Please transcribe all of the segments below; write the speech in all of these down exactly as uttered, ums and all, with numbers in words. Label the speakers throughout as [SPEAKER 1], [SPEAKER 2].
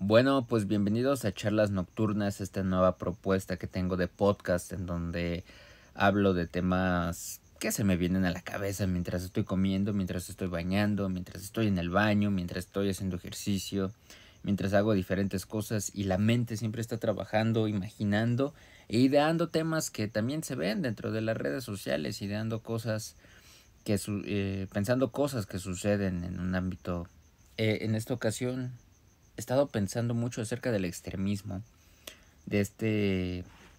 [SPEAKER 1] Bueno, pues bienvenidos a Charlas Nocturnas, esta nueva propuesta que tengo de podcast en donde hablo de temas que se me vienen a la cabeza mientras estoy comiendo, mientras estoy bañando, mientras estoy en el baño, mientras estoy haciendo ejercicio, mientras hago diferentes cosas y la mente siempre está trabajando, imaginando e ideando temas que también se ven dentro de las redes sociales, ideando cosas que su- eh, pensando cosas que suceden en un ámbito. Eh, en esta ocasión he estado pensando mucho acerca del extremismo, de este,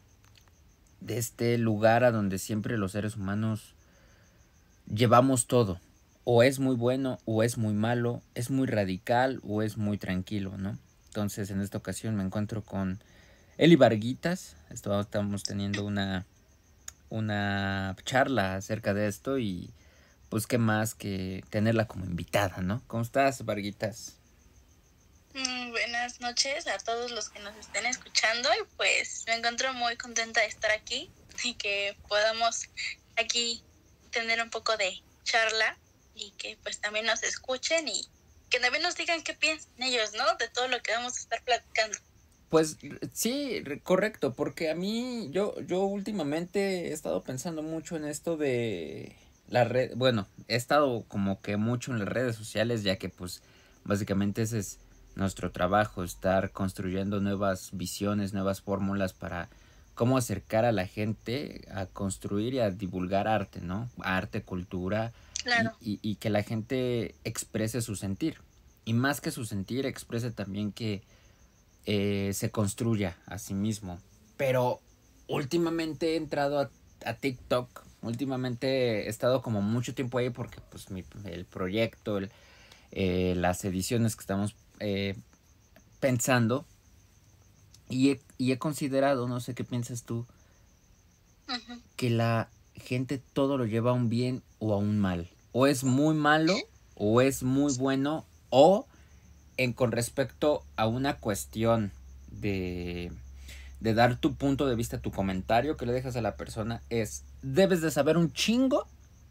[SPEAKER 1] de este lugar a donde siempre los seres humanos llevamos todo. O es muy bueno o es muy malo, es muy radical o es muy tranquilo, ¿no? Entonces en esta ocasión me encuentro con Eli Varguitas. Esto- Estamos teniendo una, una charla acerca de esto y pues qué más que tenerla como invitada, ¿no? ¿Cómo estás, Varguitas?
[SPEAKER 2] Mm, buenas noches a todos los que nos estén escuchando y pues me encuentro muy contenta de estar aquí y que podamos aquí tener un poco de charla y que pues también nos escuchen y que también nos digan qué piensan ellos, ¿no? De todo lo que vamos a estar platicando.
[SPEAKER 1] Pues sí, re- correcto, porque a mí yo yo últimamente he estado pensando mucho en esto de la red, bueno, he estado como que mucho en las redes sociales ya que pues básicamente ese es nuestro trabajo, estar construyendo nuevas visiones, nuevas fórmulas para cómo acercar a la gente a construir y a divulgar arte, ¿no? Arte, cultura y,
[SPEAKER 2] Claro.
[SPEAKER 1] y, y que la gente exprese su sentir. Y más que su sentir, exprese también que eh, se construya a sí mismo. Pero últimamente he entrado a, a TikTok. Últimamente he estado como mucho tiempo ahí porque pues mi, el proyecto, el, eh, las ediciones que estamos eh, pensando. Y he, y he considerado, no sé qué piensas tú,
[SPEAKER 2] Ujú.
[SPEAKER 1] que la gente todo lo lleva a un bien o a un mal. O es muy malo o es muy bueno. O en con respecto a una cuestión de de dar tu punto de vista, tu comentario que le dejas a la persona es, debes de saber un chingo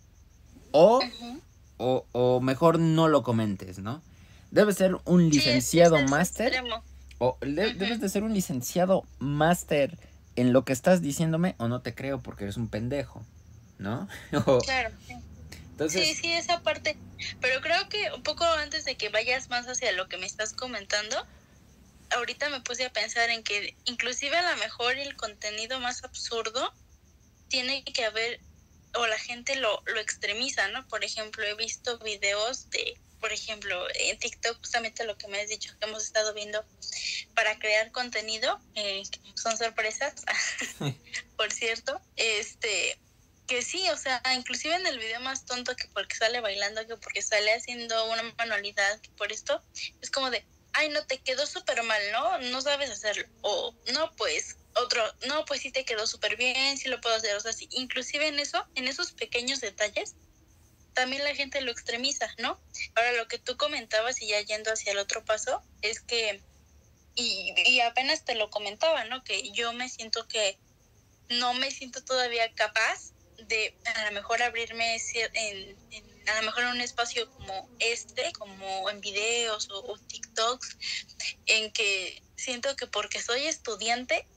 [SPEAKER 1] o,
[SPEAKER 2] Ujú.
[SPEAKER 1] o, o mejor no lo comentes, ¿no? Debes ser un
[SPEAKER 2] Sí, es, es
[SPEAKER 1] licenciado
[SPEAKER 2] ese
[SPEAKER 1] máster
[SPEAKER 2] extremo.
[SPEAKER 1] o de- debes
[SPEAKER 2] Ujú.
[SPEAKER 1] de ser un licenciado máster en lo que estás diciéndome o no te creo porque eres un pendejo, ¿no? O-
[SPEAKER 2] Claro, sí. Sí,
[SPEAKER 1] entonces,
[SPEAKER 2] sí, esa parte. Pero creo que un poco antes de que vayas más hacia lo que me estás comentando, ahorita me puse a pensar en que inclusive a lo mejor el contenido más absurdo tiene que haber, o la gente lo, lo extremiza, ¿no? Por ejemplo, he visto videos de, por ejemplo, en TikTok, justamente lo que me has dicho que hemos estado viendo para crear contenido, eh, que son sorpresas, por cierto, este, que sí, o sea, inclusive en el video más tonto que porque sale bailando, que porque sale haciendo una manualidad, que por esto, es como de, ay, no, te quedó súper mal, ¿no? No sabes hacerlo. O, no, pues, otro, no, pues sí te quedó súper bien, sí lo puedo hacer. O sea, sí, inclusive en eso, en esos pequeños detalles, también la gente lo extremiza, ¿no? Ahora, lo que tú comentabas y ya yendo hacia el otro paso, es que, y, y apenas te lo comentaba, ¿no? Que yo me siento que no me siento todavía capaz de a lo mejor abrirme en, en a lo mejor en un espacio como este, como en videos o, o TikToks, en que siento que porque soy estudiante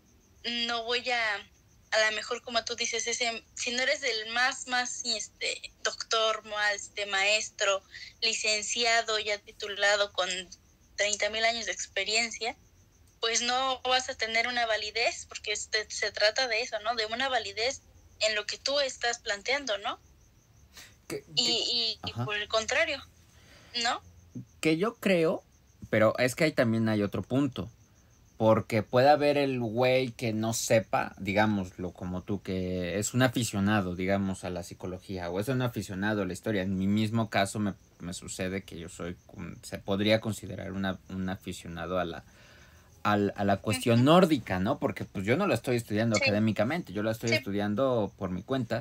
[SPEAKER 2] no voy a a lo mejor como tú dices, ese, si no eres el más, más este, doctor, más este, maestro, licenciado, ya titulado con treinta mil años de experiencia, pues no vas a tener una validez, porque este, se trata de eso, ¿no? De una validez en lo que tú estás planteando, ¿no?
[SPEAKER 1] que, que,
[SPEAKER 2] Y, y, y
[SPEAKER 1] ajá.
[SPEAKER 2] por el contrario, ¿no?
[SPEAKER 1] Que yo creo, pero es que ahí también hay otro punto. Porque puede haber el güey que no sepa, digámoslo como tú, que es un aficionado, digamos, a la psicología, o es un aficionado a la historia. En mi mismo caso me, me sucede que yo soy, un- se podría considerar una, un aficionado a la, al- a la cuestión
[SPEAKER 2] Uh-huh.
[SPEAKER 1] nórdica, ¿no? Porque pues yo no lo estoy estudiando
[SPEAKER 2] Sí,
[SPEAKER 1] académicamente, yo la estoy
[SPEAKER 2] sí.
[SPEAKER 1] estudiando por mi cuenta,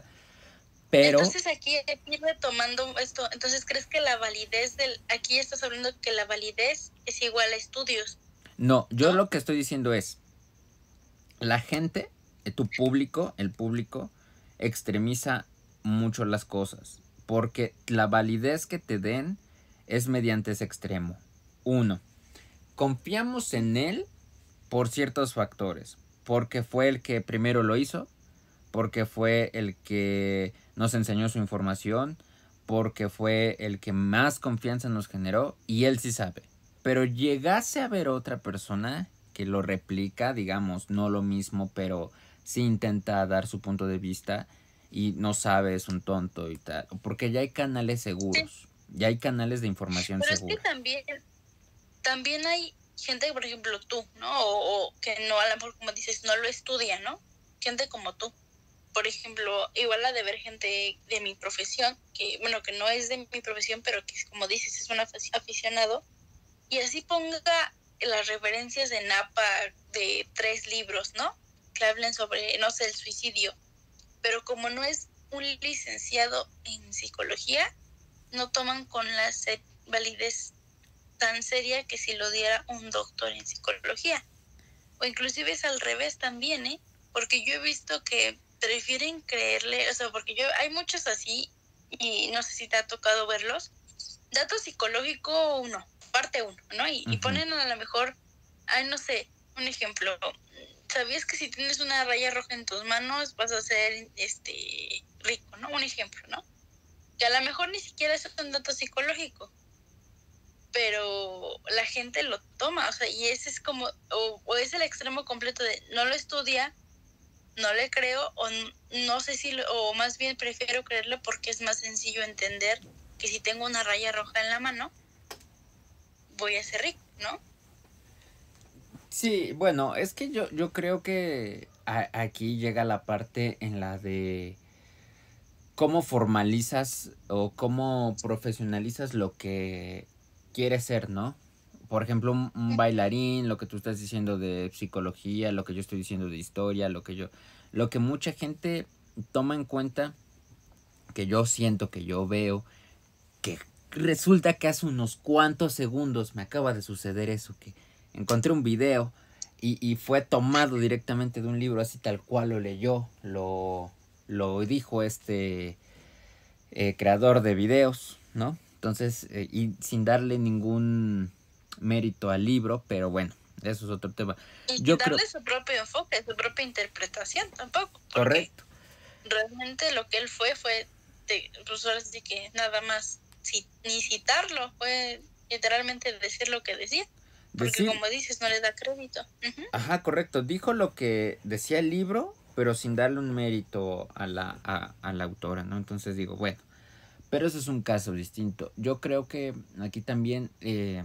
[SPEAKER 1] pero
[SPEAKER 2] Entonces aquí, aquí retomando esto, entonces crees que la validez del, aquí estás hablando que la validez es igual a estudios,
[SPEAKER 1] no, yo
[SPEAKER 2] ¿no?
[SPEAKER 1] lo que estoy diciendo es, la gente, eh, tu público, el público, extremiza mucho las cosas. Porque la validez que te den es mediante ese extremo. Uno. confiamos en él por ciertos factores. Porque fue el que primero lo hizo, porque fue el que nos enseñó su información, porque fue el que más confianza nos generó y él sí sabe. Pero llegase a ver otra persona que lo replica, digamos, no lo mismo, pero sí intenta dar su punto de vista y no sabe, es un tonto y tal. Porque ya hay canales seguros, sí. Ya hay canales de información
[SPEAKER 2] pero
[SPEAKER 1] segura.
[SPEAKER 2] Es que también, también hay gente, por ejemplo, tú, ¿no? O, o que no, a lo mejor, como dices, no lo estudia, ¿no? Gente como tú. Por ejemplo, igual la de ver gente de mi profesión, que, bueno, que no es de mi profesión, pero que, como dices, es un aficionado, y así ponga las referencias de Napa de tres libros, ¿no? Que hablen sobre, no sé, el suicidio. Pero como no es un licenciado en psicología, no toman con la validez tan seria que si lo diera un doctor en psicología. O inclusive es al revés también, ¿eh? Porque yo he visto que prefieren creerle, o sea, porque yo, hay muchos así, y no sé si te ha tocado verlos, dato psicológico uno, parte uno, ¿no? Y, uh-huh. y ponen a lo mejor, ay, no sé, un ejemplo, ¿sabías que si tienes una raya roja en tus manos vas a ser este rico, ¿no? Un ejemplo, ¿no? Que a lo mejor ni siquiera es un dato psicológico, pero la gente lo toma, o sea, y ese es como, o, o es el extremo completo de no lo estudia, no le creo, o no sé si, lo, o más bien prefiero creerle porque es más sencillo entender que si tengo una raya roja en la mano, voy a ser rico, ¿no?
[SPEAKER 1] Sí, bueno, es que yo, yo creo que a, aquí llega la parte en la de cómo formalizas o cómo profesionalizas lo que quieres ser, ¿no? Por ejemplo, un, un bailarín, lo que tú estás diciendo de psicología, lo que yo estoy diciendo de historia, lo que yo, lo que mucha gente toma en cuenta, que yo siento, que yo veo, que resulta que hace unos cuantos segundos me acaba de suceder eso, que encontré un video y, y fue tomado directamente de un libro, así tal cual lo leyó, lo, lo dijo este eh, creador de videos, ¿no? Entonces, eh, y sin darle ningún mérito al libro, pero bueno, eso es otro tema.
[SPEAKER 2] Y Yo darle creo... su propio enfoque, su propia interpretación tampoco.
[SPEAKER 1] Correcto.
[SPEAKER 2] Realmente lo que él fue, fue, de, pues ahora sí que nada más, si, ni citarlo, fue literalmente decir lo que decía. Porque decir... como dices, no le da crédito. Uh-huh.
[SPEAKER 1] Ajá, correcto. Dijo lo que decía el libro, pero sin darle un mérito a la, a, a la autora, ¿no? Entonces digo, bueno, pero eso es un caso distinto. Yo creo que aquí también eh,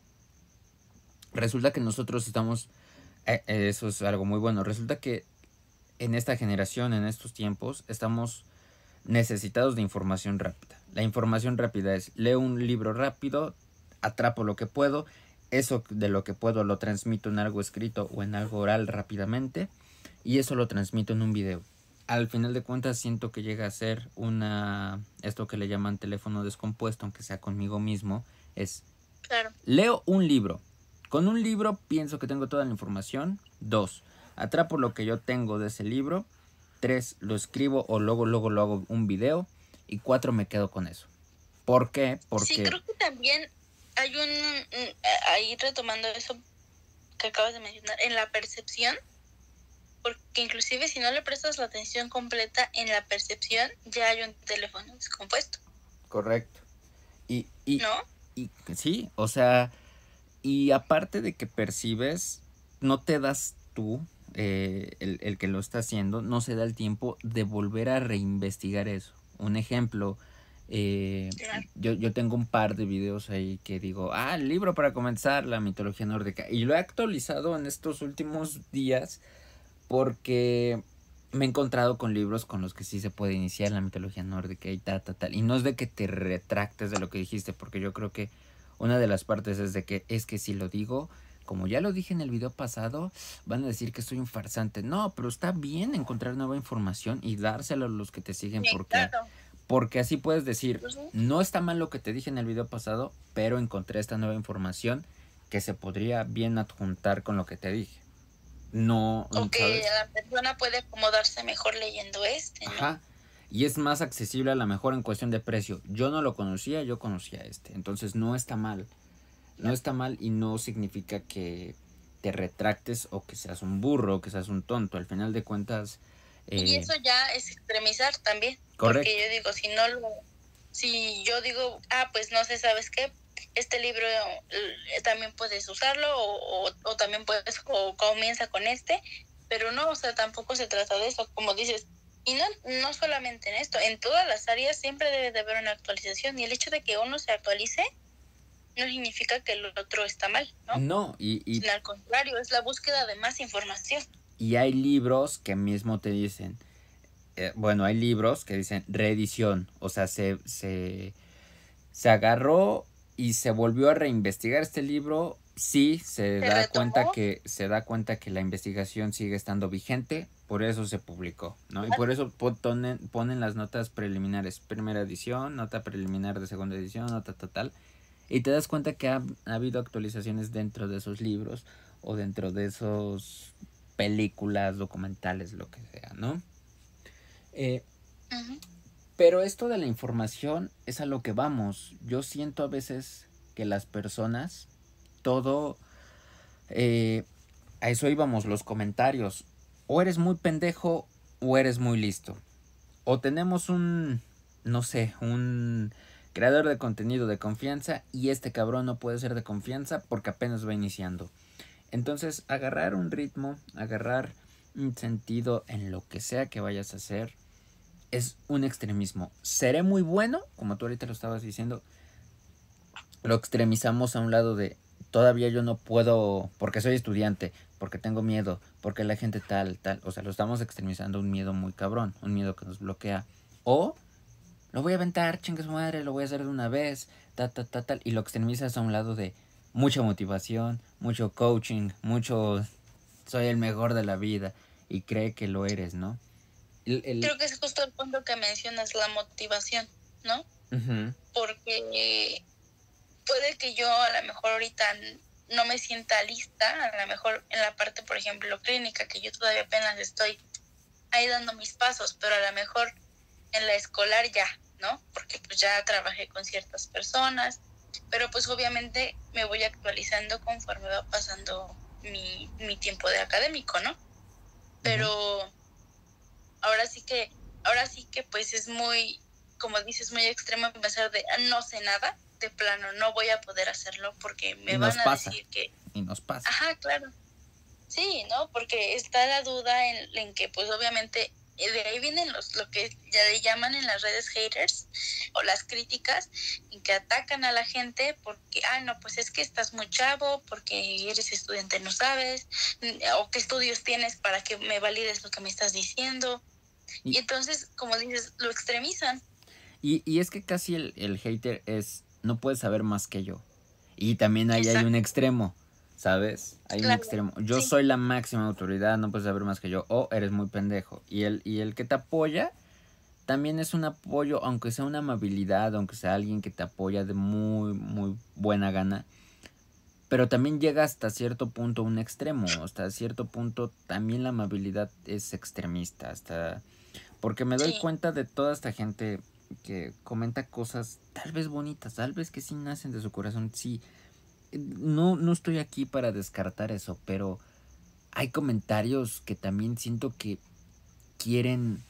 [SPEAKER 1] resulta que nosotros estamos, eh, eso es algo muy bueno, resulta que en esta generación, en estos tiempos, estamos necesitados de información rápida. La información rápida es, leo un libro rápido, atrapo lo que puedo, eso de lo que puedo lo transmito en algo escrito o en algo oral rápidamente, y eso lo transmito en un video. Al final de cuentas siento que llega a ser una, esto que le llaman teléfono descompuesto, aunque sea conmigo mismo, es,
[SPEAKER 2] claro.
[SPEAKER 1] Leo un libro. Con un libro pienso que tengo toda la información. Dos, atrapo lo que yo tengo de ese libro. Tres, lo escribo o luego, luego lo hago un video. Y cuatro, me quedo con eso. ¿Por qué? Porque...
[SPEAKER 2] Sí, creo que también hay un, ahí retomando eso que acabas de mencionar, en la percepción, porque inclusive si no le prestas la atención completa en la percepción, ya hay un teléfono descompuesto.
[SPEAKER 1] Correcto. Y, y,
[SPEAKER 2] ¿no?
[SPEAKER 1] Y, sí, o sea, y aparte de que percibes, no te das tú, eh, el, el que lo está haciendo, no se da el tiempo de volver a reinvestigar eso. Un ejemplo, eh,
[SPEAKER 2] claro.
[SPEAKER 1] yo, yo tengo un par de videos ahí que digo, ah, el libro para comenzar la mitología nórdica. Y lo he actualizado en estos últimos días porque me he encontrado con libros con los que sí se puede iniciar la mitología nórdica y tal, tal, tal. Y no es de que te retractes de lo que dijiste, porque yo creo que una de las partes es de que es que si lo digo, como ya lo dije en el video pasado, van a decir que soy un farsante. No, pero está bien encontrar nueva información y dárselo a los que te siguen,
[SPEAKER 2] Sí,
[SPEAKER 1] porque,
[SPEAKER 2] claro.
[SPEAKER 1] porque así puedes decir,
[SPEAKER 2] Uh-huh.
[SPEAKER 1] no está mal lo que te dije en el video pasado, pero encontré esta nueva información que se podría bien adjuntar con lo que te dije. No,
[SPEAKER 2] o que
[SPEAKER 1] ¿sabes?
[SPEAKER 2] la persona puede acomodarse mejor leyendo este, ¿no?
[SPEAKER 1] Ajá. Y es más accesible a lo mejor en cuestión de precio. Yo no lo conocía, yo conocía este. Entonces no está mal. no está mal y no significa que te retractes o que seas un burro o que seas un tonto. Al final de cuentas...
[SPEAKER 2] Eh, y eso ya es extremizar también. Correcto. Porque yo digo, si no lo... Si yo digo, ah, pues no sé, ¿sabes qué? Este libro eh, también puedes usarlo o, o, o también puedes, o comienza con este, pero no, o sea, tampoco se trata de eso, como dices. Y no, no solamente en esto, en todas las áreas siempre debe de haber una actualización, y el hecho de que uno se actualice no significa que el otro está mal, ¿no?
[SPEAKER 1] No, y... y...
[SPEAKER 2] Sino al contrario, es la búsqueda de más información.
[SPEAKER 1] Y hay libros que mismo te dicen, eh, bueno, hay libros que dicen reedición, o sea, se, se, se agarró y se volvió a reinvestigar este libro, sí, se, ¿Se da retomó? cuenta que se da cuenta que la investigación sigue estando vigente, por eso se publicó, ¿no? Y por eso ponen, ponen las notas preliminares, primera edición, nota preliminar de segunda edición, nota total, y te das cuenta que ha, ha habido actualizaciones dentro de esos libros o dentro de esos películas, documentales, lo que sea, ¿no? Eh, uh-huh. Pero esto de la información es a lo que vamos. Yo siento a veces que las personas, todo, eh, a eso íbamos, los comentarios. O eres muy pendejo o eres muy listo. O tenemos un, no sé, un creador de contenido de confianza y este cabrón no puede ser de confianza porque apenas va iniciando. Entonces, agarrar un ritmo, agarrar un sentido en lo que sea que vayas a hacer, es un extremismo. Seré muy bueno, como tú ahorita lo estabas diciendo, lo extremizamos a un lado de todavía yo no puedo, porque soy estudiante, porque tengo miedo, porque la gente tal, tal, o sea, lo estamos extremizando a un miedo muy cabrón, un miedo que nos bloquea. O lo voy a aventar, chingue su madre, lo voy a hacer de una vez, tal, tal, tal, tal, y lo extremizas a un lado de mucha motivación, mucho coaching, mucho soy el mejor de la vida y cree que lo eres, ¿no?
[SPEAKER 2] El, el... Creo que es justo el punto que mencionas, la motivación, ¿no? Uh-huh. Porque puede que yo a lo mejor ahorita no me sienta lista, a lo mejor en la parte, por ejemplo, clínica, que yo todavía apenas estoy ahí dando mis pasos, pero a lo mejor en la escolar ya, ¿no? Porque pues ya trabajé con ciertas personas, pero pues obviamente me voy actualizando conforme va pasando mi, mi tiempo de académico, ¿no? Pero... Uh-huh. Ahora sí que, ahora sí que pues es muy, como dices, muy extremo pensar de no sé nada, de plano no voy a poder hacerlo porque me van a
[SPEAKER 1] pasa.
[SPEAKER 2] decir que...
[SPEAKER 1] Y nos pasa.
[SPEAKER 2] Ajá, claro. Sí, ¿no? Porque está la duda en, en que pues obviamente de ahí vienen los lo que ya le llaman en las redes haters o las críticas, en que atacan a la gente porque, ah, no, pues es que estás muy chavo, porque eres estudiante, no sabes, o qué estudios tienes para que me valides lo que me estás diciendo. Y, y entonces, como dices, lo extremizan.
[SPEAKER 1] Y, y es que casi el, el hater es, no puedes saber más que yo. Y también ahí Exacto. hay un extremo, ¿sabes? Hay claro, un extremo. Yo sí. soy la máxima autoridad, no puedes saber más que yo. O eres muy pendejo. Y el, y el que te apoya también es un apoyo, aunque sea una amabilidad, aunque sea alguien que te apoya de muy, muy buena gana. Pero también llega hasta cierto punto un extremo. Hasta cierto punto también la amabilidad es extremista. Hasta... Porque me doy sí. cuenta de toda esta gente que comenta cosas tal vez bonitas, tal vez que sí nacen de su corazón. Sí, no, no estoy aquí para descartar eso, pero hay comentarios que también siento que quieren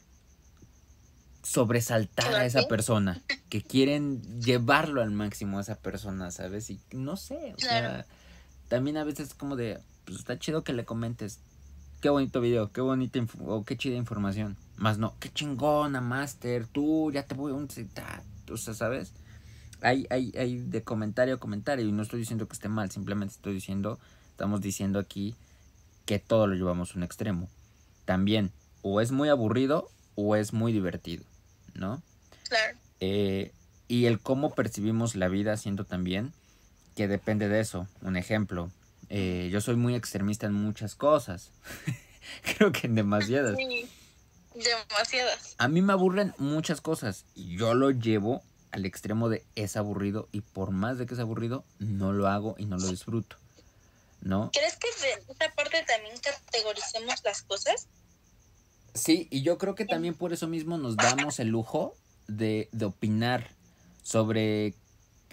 [SPEAKER 1] sobresaltar a esa persona, que quieren llevarlo al máximo a esa persona, ¿sabes? Y no sé, o claro. sea, también a veces es como de, pues está chido que le comentes, qué bonito video, qué bonita inf- o qué chida información, más no, qué chingona, Master, tú ya te voy a un citar, o sea, ¿sabes? Hay, hay, hay de comentario a comentario y no estoy diciendo que esté mal, simplemente estoy diciendo, estamos diciendo aquí que todo lo llevamos a un extremo. También, o es muy aburrido o es muy divertido, ¿no?
[SPEAKER 2] Claro.
[SPEAKER 1] Eh, y el cómo percibimos la vida siento también que depende de eso. Un ejemplo, eh, yo soy muy extremista en muchas cosas. Creo que en demasiadas.
[SPEAKER 2] Sí, demasiadas.
[SPEAKER 1] A mí me aburren muchas cosas y yo lo llevo al extremo de es aburrido y por más de que es aburrido, no lo hago y no lo disfruto, ¿no?
[SPEAKER 2] ¿Crees que de esta parte también categoricemos las cosas?
[SPEAKER 1] Sí, y yo creo que también por eso mismo nos damos el lujo de, de opinar sobre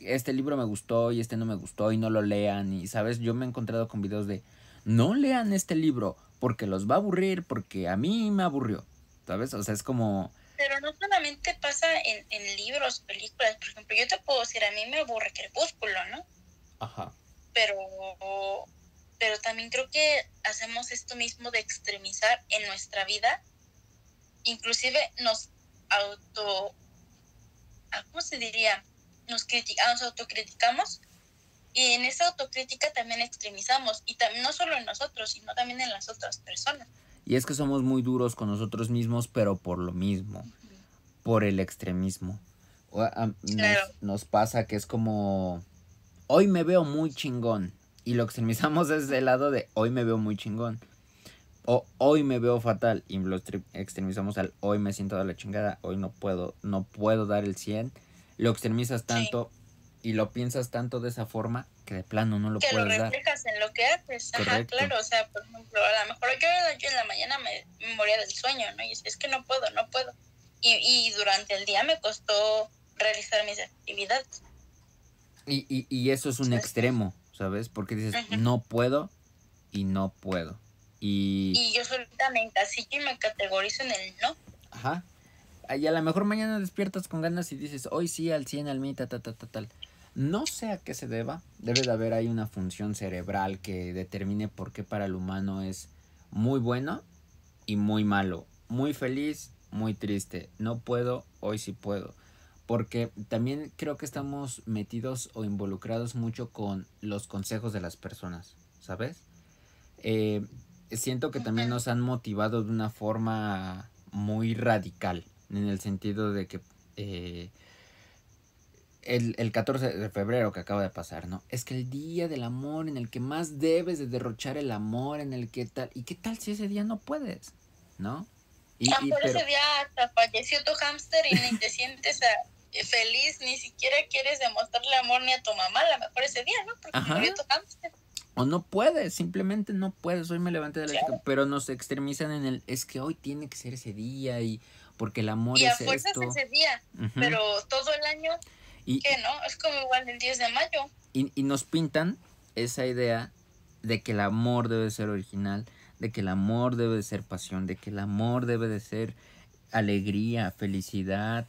[SPEAKER 1] este libro me gustó y este no me gustó y no lo lean. Y, ¿sabes? Yo me he encontrado con videos de, no lean este libro porque los va a aburrir, porque a mí me aburrió, ¿sabes? O sea, es como...
[SPEAKER 2] Pero no solamente pasa en, en libros, películas. Por ejemplo, yo te puedo decir, a mí me aburre Crepúsculo, ¿no?
[SPEAKER 1] Ajá.
[SPEAKER 2] Pero, pero también creo que hacemos esto mismo de extremizar en nuestra vida. Inclusive nos auto... ¿Cómo se diría? Nos, critica, nos autocriticamos. Y en esa autocrítica también extremizamos. Y también no solo en nosotros, sino también en las otras personas.
[SPEAKER 1] Y es que somos muy duros con nosotros mismos, pero por lo mismo, uh-huh. por el extremismo. O, um,
[SPEAKER 2] claro.
[SPEAKER 1] nos, nos pasa que es como, hoy me veo muy chingón. Y lo extremizamos desde el lado de, hoy me veo muy chingón. O hoy me veo fatal. Y lo extremizamos al, hoy me siento de la chingada. Hoy no puedo, no puedo dar el cien. Lo extremizas tanto sí. y lo piensas tanto de esa forma que de plano no lo
[SPEAKER 2] que
[SPEAKER 1] puedes dar.
[SPEAKER 2] Que lo reflejas dar. En lo que haces. Ajá, claro. O sea, por ejemplo, a lo mejor yo, yo en la mañana me, me moría del sueño, ¿no? Y es que no puedo, no puedo. Y, y durante el día me costó realizar mis actividades.
[SPEAKER 1] Y, y, y eso es un ¿sabes? Extremo, ¿sabes? Porque dices, uh-huh. no puedo y no puedo. Y,
[SPEAKER 2] y yo solita me encasillo y me categorizo en el no.
[SPEAKER 1] Ajá. Y a lo mejor mañana despiertas con ganas y dices, hoy sí, al cien, al mil, tal, tal, tal, tal. No sé a qué se deba. Debe de haber ahí una función cerebral que determine por qué para el humano es muy bueno y muy malo. Muy feliz, muy triste. No puedo, hoy sí puedo. Porque también creo que estamos metidos o involucrados mucho con los consejos de las personas, ¿sabes? Eh, siento que también nos han motivado de una forma muy radical. En el sentido de que... Eh, El, el catorce de febrero que acaba de pasar, ¿no? Es que el día del amor en el que más debes de derrochar el amor, en el que tal... ¿Y qué tal si ese día no puedes? ¿No?
[SPEAKER 2] Y, ah, y, por pero... ese día hasta falleció tu hámster y ni te sientes a, feliz, ni siquiera quieres demostrarle amor ni a tu mamá, a lo mejor ese día, ¿no? Porque
[SPEAKER 1] Ajá.
[SPEAKER 2] murió tu hámster.
[SPEAKER 1] O no puedes, simplemente no puedes. Hoy me levanté de la claro. chica, pero nos extremizan en el... Es que hoy tiene que ser ese día y... Porque el amor
[SPEAKER 2] y
[SPEAKER 1] es
[SPEAKER 2] a fuerzas
[SPEAKER 1] esto.
[SPEAKER 2] ese día, uh-huh. pero todo el año... Y, ¿qué, no? Es como igual el diez de mayo.
[SPEAKER 1] Y, y nos pintan esa idea de que el amor debe ser original, de que el amor debe de ser pasión, de que el amor debe de ser alegría, felicidad,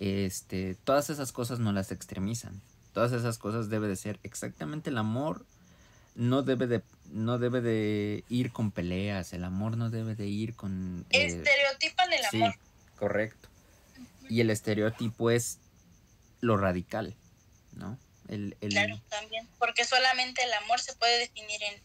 [SPEAKER 1] este, todas esas cosas no las extremizan. Todas esas cosas debe de ser exactamente el amor. No debe de, no debe de ir con peleas, el amor no debe de ir con...
[SPEAKER 2] Eh, Estereotipan el
[SPEAKER 1] sí,
[SPEAKER 2] amor.
[SPEAKER 1] Correcto. Uh-huh. Y el estereotipo es lo radical, ¿no? El, el...
[SPEAKER 2] Claro, también, porque solamente el amor se puede definir en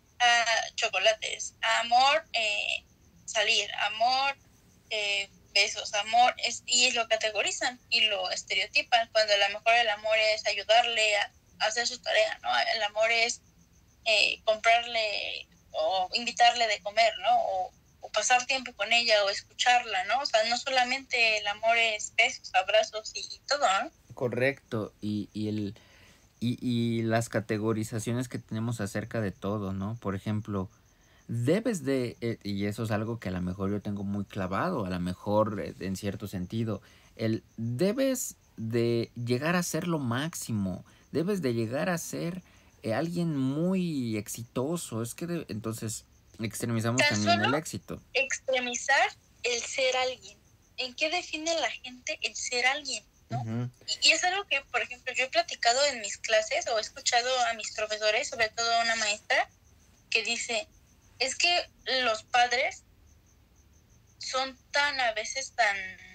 [SPEAKER 2] uh, chocolates, amor, eh, salir, amor, eh, besos, amor, es, y lo categorizan y lo estereotipan, cuando a lo mejor el amor es ayudarle a, a hacer su tarea, ¿no? El amor es eh, comprarle o invitarle de comer, ¿no? O, o pasar tiempo con ella o escucharla, ¿no? O sea, no solamente el amor es besos, abrazos y todo, ¿no?
[SPEAKER 1] Correcto, y, y el y, y las categorizaciones que tenemos acerca de todo, ¿no? Por ejemplo, debes de, eh, y eso es algo que a lo mejor yo tengo muy clavado, a lo mejor eh, en cierto sentido, el debes de llegar a ser lo máximo, debes de llegar a ser eh, alguien muy exitoso, es que de, entonces extremizamos
[SPEAKER 2] Tan
[SPEAKER 1] también
[SPEAKER 2] solo
[SPEAKER 1] el éxito.
[SPEAKER 2] Extremizar el ser alguien. ¿En qué define la gente el ser alguien? ¿no? Uh-huh. y, y es algo que, por ejemplo, yo he platicado en mis clases o he escuchado a mis profesores, sobre todo a una maestra, que dice, es que los padres son tan, a veces tan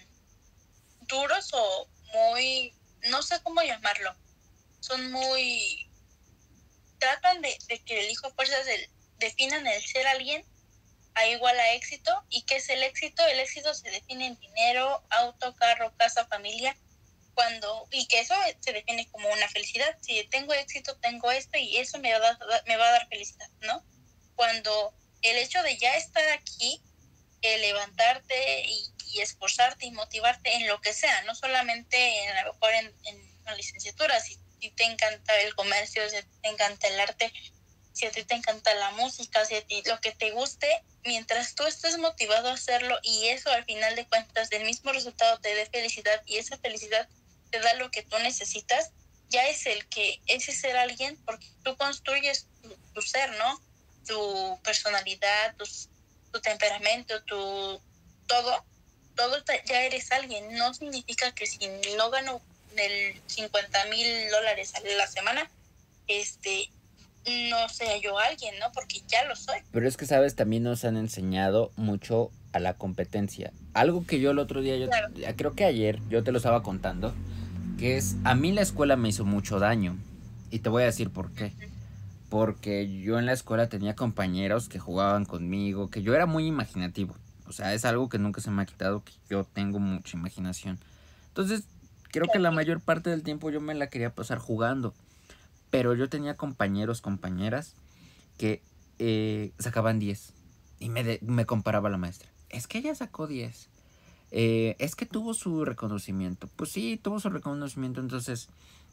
[SPEAKER 2] duros o muy, no sé cómo llamarlo, son muy, tratan de, de que el hijo a fuerzas del, definan el ser alguien a igual a éxito. ¿Y qué es el éxito? El éxito se define en dinero, auto, carro, casa, familia, cuando y que eso se define como una felicidad. Si tengo éxito, tengo esto y eso me va a dar, me va a dar felicidad, ¿no? Cuando el hecho de ya estar aquí, eh, levantarte y, y esforzarte y motivarte en lo que sea, no solamente en, a lo mejor en, en una licenciatura, si, si te encanta el comercio, si te encanta el arte, si a ti te encanta la música, si a ti lo que te guste, mientras tú estés motivado a hacerlo y eso al final de cuentas del mismo resultado te dé felicidad y esa felicidad te da lo que tú necesitas, ya es el que, ese ser alguien, porque tú construyes tu, tu ser, ¿no? Tu personalidad, tu, tu temperamento, tu todo, todo ya eres alguien. No significa que si no gano del cincuenta mil dólares a la semana, este, no sea yo alguien, ¿no? Porque ya lo soy.
[SPEAKER 1] Pero es que, ¿sabes? También nos han enseñado mucho a la competencia. Algo que yo el otro día, yo
[SPEAKER 2] Claro.
[SPEAKER 1] creo que ayer, yo te lo estaba contando, que es, a mí la escuela me hizo mucho daño. Y te voy a decir por qué. Porque yo en la escuela tenía compañeros que jugaban conmigo, que yo era muy imaginativo. O sea, es algo que nunca se me ha quitado, que yo tengo mucha imaginación. Entonces, creo que la mayor parte del tiempo yo me la quería pasar jugando. Pero yo tenía compañeros, compañeras que eh, sacaban diez. Y me, de, me comparaba a la maestra. Es que ella sacó diez. Eh, es que tuvo su reconocimiento. Pues sí, tuvo su reconocimiento. Entonces,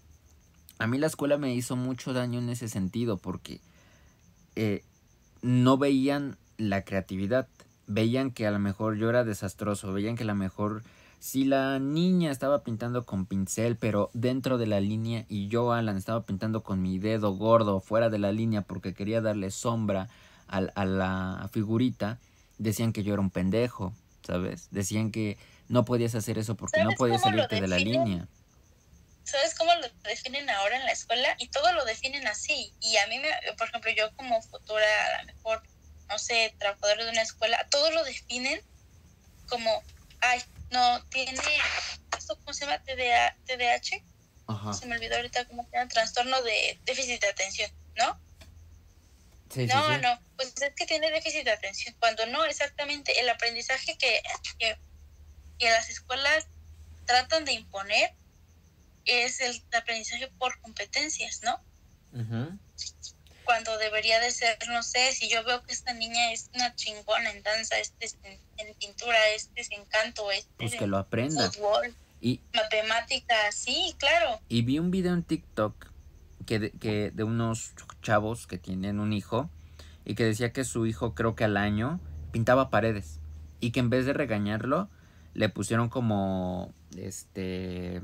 [SPEAKER 1] a mí la escuela me hizo mucho daño en ese sentido. Porque eh, no veían la creatividad. Veían que a lo mejor yo era desastroso. Veían que a lo mejor... Si la niña estaba pintando con pincel, pero dentro de la línea, y yo, Alan, estaba pintando con mi dedo gordo fuera de la línea porque quería darle sombra a, a la figurita, decían que yo era un pendejo, ¿sabes? Decían que no podías hacer eso porque no podías salirte de la línea.
[SPEAKER 2] ¿Sabes cómo lo definen ahora en la escuela? Y todo lo definen así. Y a mí, me, por ejemplo, yo como futura, a lo mejor, no sé, trabajadora de una escuela, todo lo definen como, ay, no, tiene, ¿esto cómo se llama? T D A, T D A H. Ajá. Se me olvidó ahorita cómo se llama, trastorno de déficit de atención, ¿no? Sí, no, sí, sí. no, pues es que tiene déficit de atención. Cuando no, exactamente, el aprendizaje que, que, que las escuelas tratan de imponer es el aprendizaje por competencias, ¿no? Uh-huh. Cuando debería de ser, no sé, si yo veo que esta niña es una chingona en danza, este es en, en pintura, este es en canto, este
[SPEAKER 1] pues
[SPEAKER 2] es
[SPEAKER 1] que
[SPEAKER 2] en
[SPEAKER 1] lo aprenda.
[SPEAKER 2] Fútbol, y matemáticas, sí, claro.
[SPEAKER 1] Y vi un video en TikTok que de, que de unos chavos que tienen un hijo y que decía que su hijo, creo que al año, pintaba paredes y que en vez de regañarlo le pusieron como este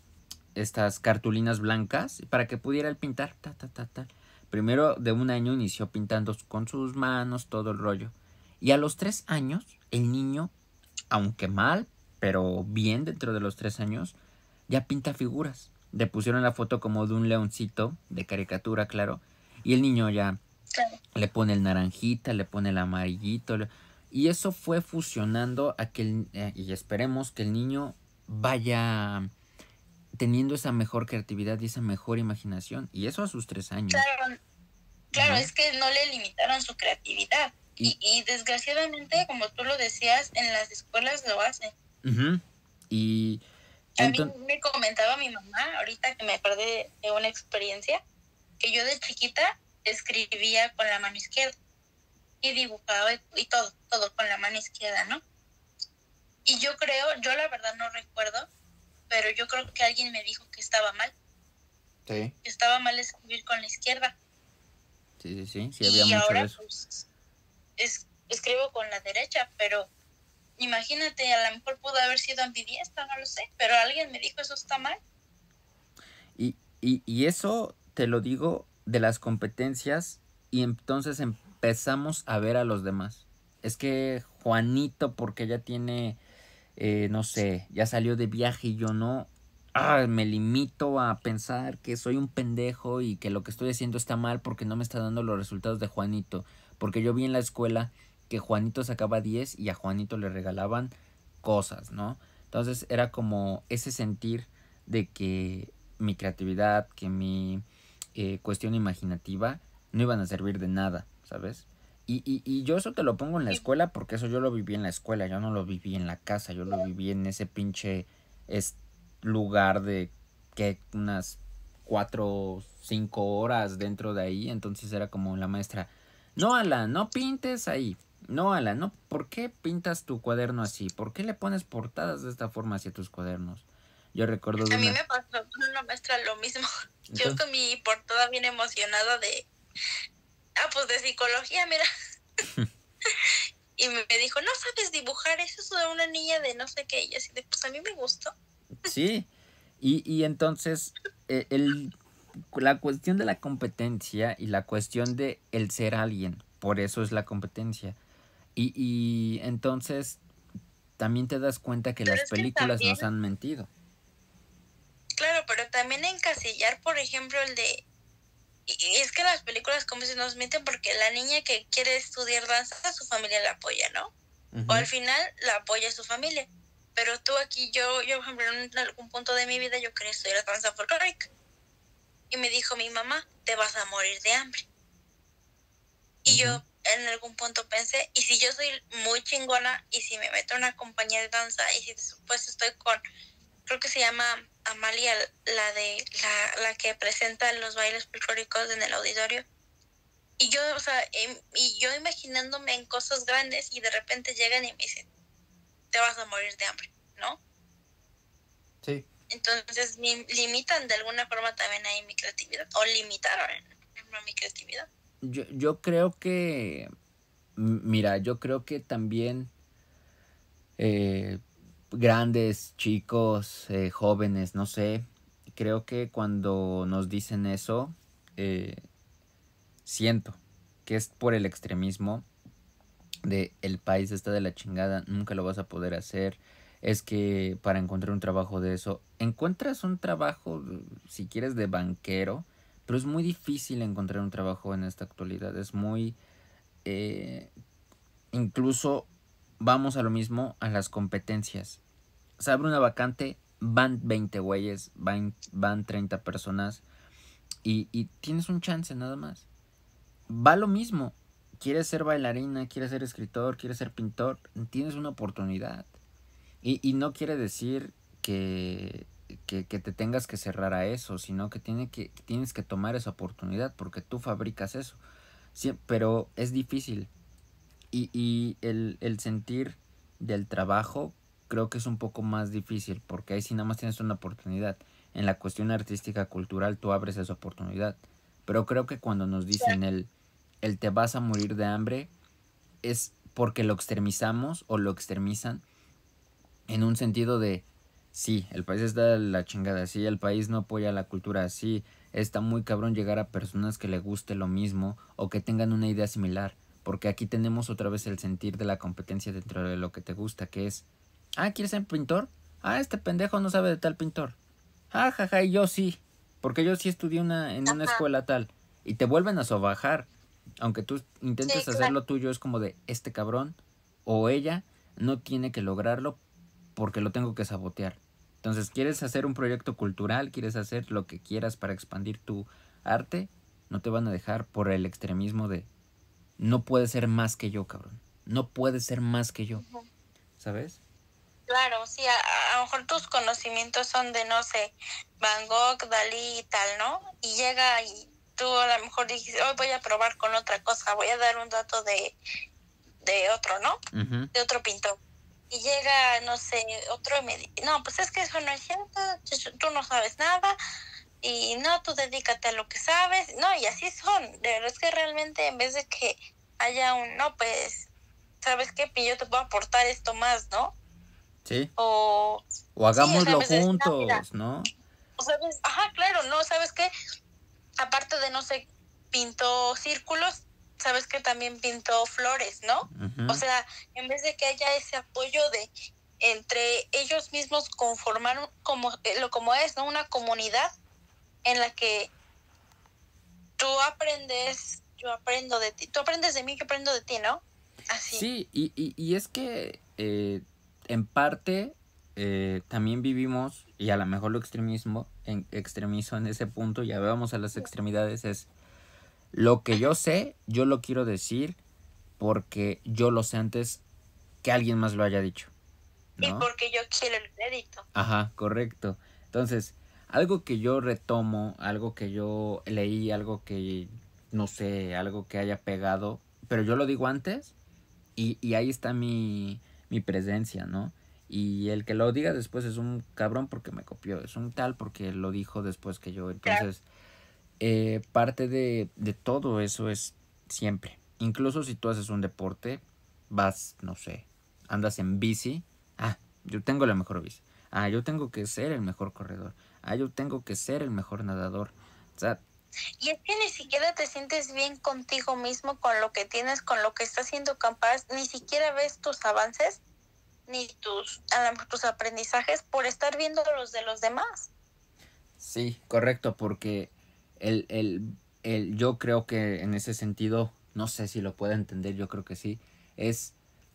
[SPEAKER 1] estas cartulinas blancas para que pudiera él pintar. Ta, ta, ta, ta. Primero de un año inició pintando con sus manos todo el rollo. Y a los tres años, el niño, aunque mal, pero bien dentro de los tres años, ya pinta figuras. Le pusieron la foto como de un leoncito, de caricatura, claro. Y el niño ya claro. Le pone el naranjita, le pone el amarillito. Y eso fue fusionando a que el, eh, y esperemos que el niño vaya teniendo esa mejor creatividad y esa mejor imaginación. Y eso a sus tres años.
[SPEAKER 2] Claro, claro, ¿no? Es que no le limitaron su creatividad. Y, y, y desgraciadamente, como tú lo decías, en las escuelas lo hacen.
[SPEAKER 1] Uh-huh. Y
[SPEAKER 2] a mí me comentaba mi mamá, ahorita que me acordé de una experiencia, que yo de chiquita escribía con la mano izquierda. Y dibujaba y, y todo, todo con la mano izquierda, ¿no? Y yo creo, yo la verdad no recuerdo, pero yo creo que alguien me dijo que estaba mal.
[SPEAKER 1] Sí.
[SPEAKER 2] Que estaba mal escribir con la izquierda.
[SPEAKER 1] Sí, sí, sí, sí había
[SPEAKER 2] y
[SPEAKER 1] mucho
[SPEAKER 2] ahora,
[SPEAKER 1] de eso.
[SPEAKER 2] Pues, es, escribo con la derecha, pero imagínate, a lo mejor pudo haber sido ambidiestra, no lo sé, pero alguien me dijo eso está mal.
[SPEAKER 1] Y, y, y eso te lo digo de las competencias y entonces empezamos a ver a los demás. Es que Juanito, porque ya tiene, eh, no sé, ya salió de viaje y yo no, ah, me limito a pensar que soy un pendejo y que lo que estoy haciendo está mal porque no me está dando los resultados de Juanito. Porque yo vi en la escuela que Juanito sacaba diez y a Juanito le regalaban cosas, ¿no? Entonces era como ese sentir de que mi creatividad, que mi eh, cuestión imaginativa no iban a servir de nada, ¿sabes? Y, y, y yo eso te lo pongo en la escuela porque eso yo lo viví en la escuela, yo no lo viví en la casa, yo lo viví en ese pinche es, lugar de que unas cuatro o cinco horas dentro de ahí, entonces era como la maestra, no Alan, no pintes ahí, no Alan, no, ¿por qué pintas tu cuaderno así? ¿Por qué le pones portadas de esta forma hacia tus cuadernos? Yo recuerdo de
[SPEAKER 2] A
[SPEAKER 1] una...
[SPEAKER 2] mí me pasó con una maestra lo mismo. Entonces... Yo con mi portada bien emocionada de... Ah, pues de psicología, mira. Y me dijo, no sabes dibujar, eso es de una niña de no sé qué. Y así de, pues a mí me gustó.
[SPEAKER 1] Sí, Y, y entonces, eh, el, la cuestión de la competencia y la cuestión de el ser alguien, por eso es la competencia. Y, y entonces también te das cuenta que
[SPEAKER 2] Pero
[SPEAKER 1] las
[SPEAKER 2] es que
[SPEAKER 1] películas
[SPEAKER 2] también,
[SPEAKER 1] nos han mentido.
[SPEAKER 2] claro, pero también encasillar, por ejemplo, el de... Y, y es que las películas como se nos mienten porque la niña que quiere estudiar danza, su familia la apoya, ¿no? Uh-huh. O al final la apoya su familia. Pero tú aquí, yo, yo por ejemplo, en algún punto de mi vida yo quería estudiar danza folclórica. Y me dijo mi mamá, te vas a morir de hambre. Y uh-huh. yo en algún punto pensé, y si yo soy muy chingona, y si me meto en una compañía de danza, y si después estoy con, creo que se llama Amalia, la de la, la que presenta los bailes folclóricos en el auditorio. Y yo, o sea, eh, y yo imaginándome en cosas grandes, y de repente llegan y me dicen, te vas a morir de hambre, ¿no?
[SPEAKER 1] Sí.
[SPEAKER 2] Entonces limitan de alguna forma también ahí mi creatividad, o limitaron mi creatividad.
[SPEAKER 1] Yo, yo creo que, mira, yo creo que también eh, grandes, chicos, eh, jóvenes, no sé, creo que cuando nos dicen eso, eh, siento que es por el extremismo de el país está de la chingada, nunca lo vas a poder hacer. Es que para encontrar un trabajo de eso, encuentras un trabajo, si quieres, de banquero, pero es muy difícil encontrar un trabajo en esta actualidad. Es muy... Eh, incluso vamos a lo mismo, a las competencias. Se abre una vacante, van veinte güeyes, van, van treinta personas y, y tienes un chance nada más. Va lo mismo. Quieres ser bailarina, quieres ser escritor, quieres ser pintor, tienes una oportunidad. Y, y no quiere decir que, que, que te tengas que cerrar a eso, sino que, tiene que tienes que tomar esa oportunidad porque tú fabricas eso. Sí, pero es difícil. Y, y el, el sentir del trabajo creo que es un poco más difícil porque ahí sí nada más tienes una oportunidad. En la cuestión artística, cultural, tú abres esa oportunidad. Pero creo que cuando nos dicen el, el te vas a morir de hambre, es porque lo extremizamos o lo extremizan en un sentido de, sí, el país está de la chingada, sí, el país no apoya la cultura, sí, está muy cabrón llegar a personas que le guste lo mismo o que tengan una idea similar, porque aquí tenemos otra vez el sentir de la competencia dentro de lo que te gusta, que es, ah, ¿quieres ser pintor? Ah, este pendejo no sabe de tal pintor. Ah, jaja, y yo sí, porque yo sí estudié una, en una escuela tal, y te vuelven a sobajar, aunque tú intentes sí, hacer claro. Lo tuyo, es como de, este cabrón o ella no tiene que lograrlo porque lo tengo que sabotear. Entonces, ¿quieres hacer un proyecto cultural? ¿Quieres hacer lo que quieras para expandir tu arte? No te van a dejar por el extremismo de no puede ser más que yo, cabrón. No puede ser más que yo. Uh-huh. ¿Sabes?
[SPEAKER 2] Claro, sí, a, a lo mejor tus conocimientos son de, no sé, Van Gogh, Dalí y tal, ¿no? Y llega y tú a lo mejor dices, hoy voy a probar con otra cosa, voy a dar un dato de, de otro, ¿no? Uh-huh. De otro pintor. Y llega, no sé, otro y me dice, no, pues es que eso no es cierto, tú no sabes nada, y no, tú dedícate a lo que sabes, no, y así son, de verdad es que realmente en vez de que haya un, no, pues, ¿sabes qué? Yo te puedo aportar esto más, ¿no?
[SPEAKER 1] Sí.
[SPEAKER 2] O,
[SPEAKER 1] o hagámoslo sí, o sea, juntos, decir, ah,
[SPEAKER 2] ¿no? O sabes, ajá, claro, ¿no? ¿Sabes qué? Aparte de, no sé, pintó círculos, sabes que también pintó flores, ¿no? Uh-huh. O sea, en vez de que haya ese apoyo de entre ellos mismos conformar como lo como es, ¿no? Una comunidad en la que tú aprendes, yo aprendo de ti, tú aprendes de mí, yo aprendo de ti, ¿no? Así.
[SPEAKER 1] Sí, y, y, y es que eh, en parte eh, también vivimos, y a lo mejor lo extremismo, en, extremizo en ese punto, ya vamos a las extremidades, es lo que yo sé, yo lo quiero decir porque yo lo sé antes que alguien más lo haya dicho, ¿no?
[SPEAKER 2] Y porque yo quiero el crédito.
[SPEAKER 1] Ajá, correcto. Entonces, algo que yo retomo, algo que yo leí, algo que, no sé, algo que haya pegado, pero yo lo digo antes y, y ahí está mi, mi presencia, ¿no? Y el que lo diga después es un cabrón porque me copió, es un tal porque lo dijo después que yo. Entonces, eh, parte de, de todo eso es siempre. Incluso si tú haces un deporte, vas, no sé, andas en bici. Ah, yo tengo la mejor bici. Ah, yo tengo que ser el mejor corredor. Ah, yo tengo que ser el mejor nadador. O sea,
[SPEAKER 2] y es que ni siquiera te sientes bien contigo mismo, con lo que tienes, con lo que estás siendo capaz, ni siquiera ves tus avances, ni tus, a lo mejor tus aprendizajes por estar viendo los de los demás.
[SPEAKER 1] sí, correcto, porque el, el, el, yo creo que en ese sentido, no sé si lo puedo entender, yo creo que sí, es,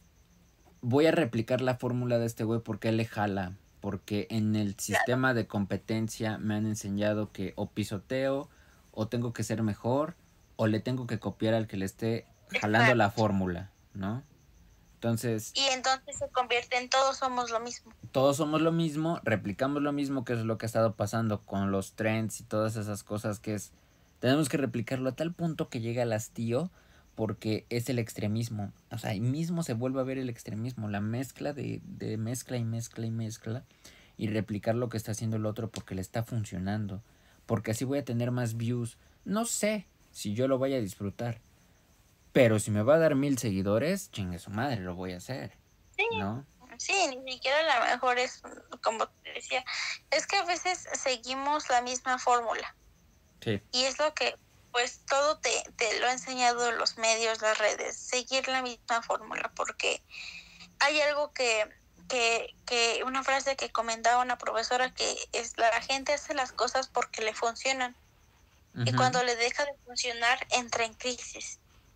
[SPEAKER 1] voy a replicar la fórmula de este güey porque él le jala, porque en el
[SPEAKER 2] Claro,
[SPEAKER 1] sistema de competencia me han enseñado que o pisoteo, o tengo que ser mejor, o le tengo que copiar al que le esté jalando la
[SPEAKER 2] exacto.
[SPEAKER 1] fórmula, ¿no? Entonces,
[SPEAKER 2] Y entonces se convierte en todos somos lo mismo.
[SPEAKER 1] todos somos lo mismo, replicamos lo mismo, que es lo que ha estado pasando con los trends y todas esas cosas que es, tenemos que replicarlo a tal punto que llega al hastío porque es el extremismo, o sea, ahí mismo se vuelve a ver el extremismo, la mezcla de, de mezcla y mezcla y mezcla y replicar lo que está haciendo el otro porque le está funcionando, porque así voy a tener más views, no sé si yo lo vaya a disfrutar, pero si me va a dar mil seguidores, chingue su madre, lo voy a hacer,
[SPEAKER 2] Sí,
[SPEAKER 1] ¿no?
[SPEAKER 2] sí, ni siquiera la mejor es, como te decía, es que a veces seguimos la misma fórmula.
[SPEAKER 1] Sí.
[SPEAKER 2] Y es lo que, pues, todo te, te lo ha enseñado los medios, las redes, seguir la misma fórmula, porque hay algo que, que, que una frase que comentaba una profesora, que es la gente hace las cosas porque le funcionan, y
[SPEAKER 1] Uh-huh.
[SPEAKER 2] cuando le deja de funcionar, entra en crisis,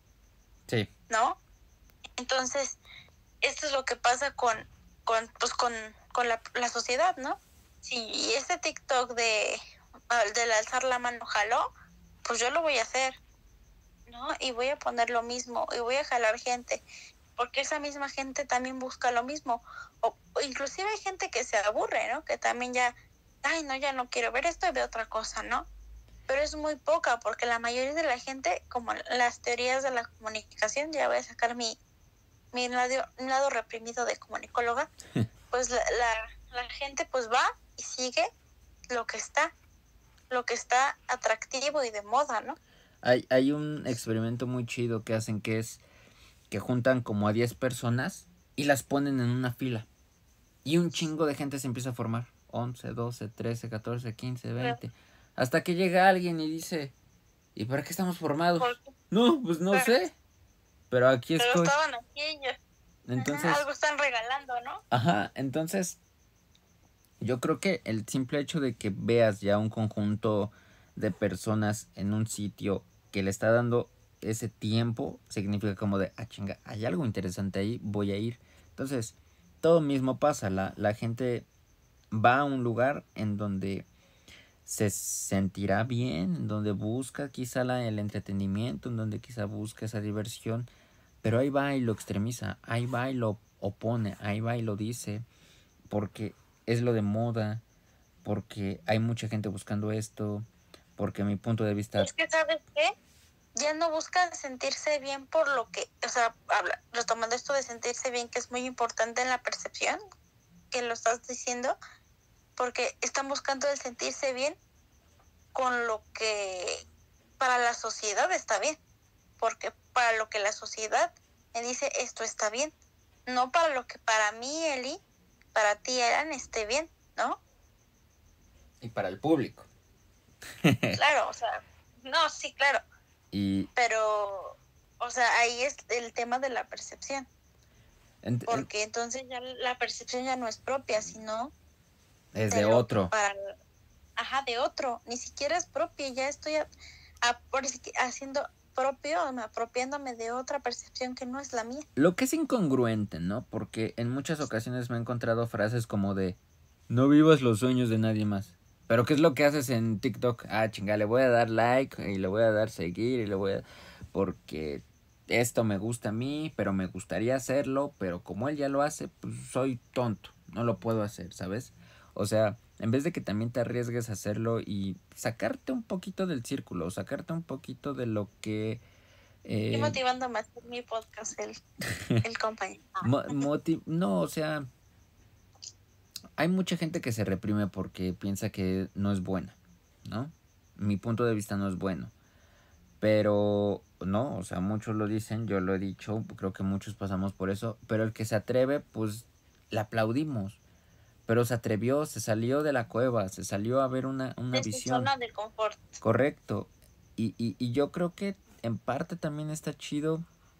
[SPEAKER 1] Sí.
[SPEAKER 2] ¿no? Entonces, esto es lo que pasa con, con, pues, con, con la, la sociedad, ¿no? Si este TikTok de del alzar la mano jaló, pues yo lo voy a hacer, ¿no? Y voy a poner lo mismo, y voy a jalar gente, porque esa misma gente también busca lo mismo. O, o inclusive hay gente que se aburre, ¿no? Que también ya, ay, no, ya no quiero ver esto y veo otra cosa, ¿no? Pero es muy poca, porque la mayoría de la gente, como las teorías de la comunicación, ya voy a sacar mi, mi lado, mi lado reprimido de comunicóloga, pues la, la, la gente pues va y sigue lo que está, lo que está atractivo y de moda, ¿no?
[SPEAKER 1] Hay, hay un experimento muy chido que hacen que es que juntan como a diez personas y las ponen en una fila. Y un chingo de gente se empieza a formar. Once, doce, trece, catorce, quince, veinte. Hasta que llega alguien y dice, ¿y para qué estamos formados? No, pues no
[SPEAKER 2] pero,
[SPEAKER 1] sé. Pero aquí
[SPEAKER 2] pero
[SPEAKER 1] estoy.
[SPEAKER 2] estaban aquí ellos. Ajá,
[SPEAKER 1] Entonces,
[SPEAKER 2] algo están regalando, ¿no?
[SPEAKER 1] ajá, entonces yo creo que el simple hecho de que veas ya un conjunto de personas en un sitio que le está dando ese tiempo, significa como de, ah, chinga, hay algo interesante ahí, voy a ir. Entonces, todo mismo pasa, la, la gente va a un lugar en donde se sentirá bien, en donde busca quizá la, el entretenimiento, en donde quizá busca esa diversión, pero ahí va y lo extremiza, ahí va y lo opone, ahí va y lo dice, porque es lo de moda, porque hay mucha gente buscando esto, porque mi punto de vista...
[SPEAKER 2] Es que, ¿sabes qué? Ya no buscan sentirse bien por lo que, o sea, habla, retomando esto de sentirse bien, que es muy importante en la percepción, que lo estás diciendo, porque están buscando el sentirse bien con lo que para la sociedad está bien, porque para lo que la sociedad me dice esto está bien, no para lo que para mí, Eli, para ti, Eran, esté bien, ¿no?
[SPEAKER 1] Y para el público.
[SPEAKER 2] Claro, o sea, no, sí, claro.
[SPEAKER 1] Y...
[SPEAKER 2] Pero, o sea, ahí es el tema de la percepción.
[SPEAKER 1] En,
[SPEAKER 2] porque entonces ya la percepción ya no es propia, sino
[SPEAKER 1] es
[SPEAKER 2] de,
[SPEAKER 1] de
[SPEAKER 2] lo
[SPEAKER 1] otro.
[SPEAKER 2] Que para, ajá, de otro. Ni siquiera es propia, ya estoy a, a, haciendo propio, apropiándome de otra percepción que no es la mía.
[SPEAKER 1] Lo que es incongruente, ¿no? Porque en muchas ocasiones me he encontrado frases como de, no vivas los sueños de nadie más. Pero ¿qué es lo que haces en TikTok? Ah, chinga, le voy a dar like y le voy a dar seguir y le voy a... Porque esto me gusta a mí, pero me gustaría hacerlo, pero como él ya lo hace, pues soy tonto, no lo puedo hacer, ¿sabes? O sea, en vez de que también te arriesgues a hacerlo y sacarte un poquito del círculo, sacarte un poquito de lo que...
[SPEAKER 2] Eh, Estoy motivándome a hacer mi podcast, el, el compañero.
[SPEAKER 1] Motiv no, o sea, hay mucha gente que se reprime porque piensa que no es buena, ¿no? Mi punto de vista no es bueno. Pero no, o sea, muchos lo dicen, yo lo he dicho, creo que muchos pasamos por eso, pero el que se atreve, pues le aplaudimos. pero se atrevió, se salió de la cueva, se salió a ver una, una
[SPEAKER 2] de su
[SPEAKER 1] visión.
[SPEAKER 2] zona de confort.
[SPEAKER 1] Correcto. Y, y, y yo creo que en parte también está chido